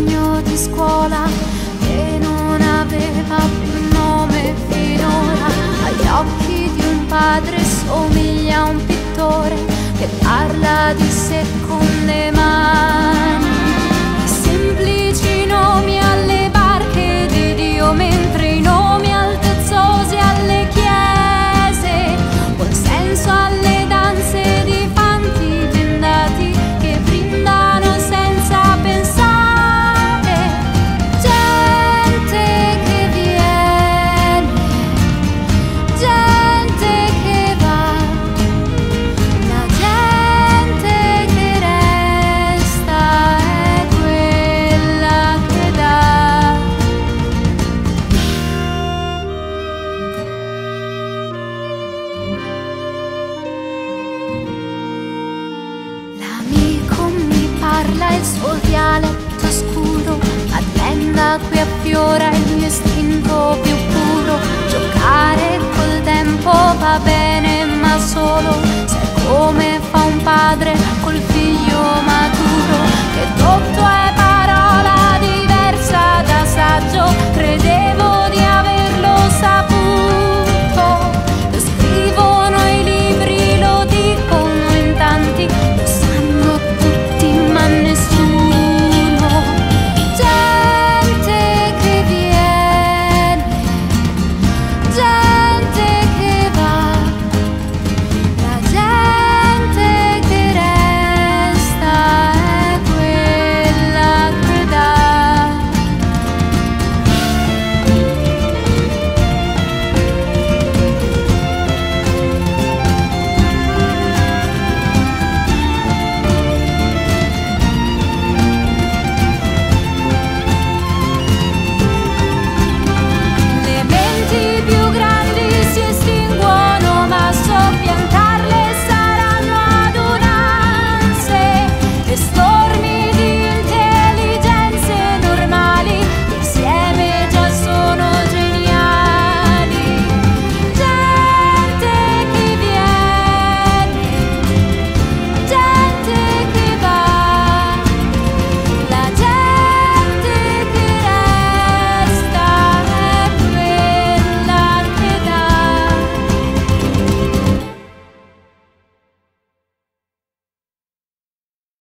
compagno di scuola che non aveva più nome finora. Agli occhi di un padre somiglia a un pittore che parla di sé con le mani. I semplici nomi alle barche di Dio, mentre i nomi altezzosi alle chiese, buon senso alle danze di fanti bendati che brindano senza pensare. Gente che viene, gente che va, la gente che resta è quella che dà. L'amico mi parla il suo dialetto scuro, addenda qui affiora il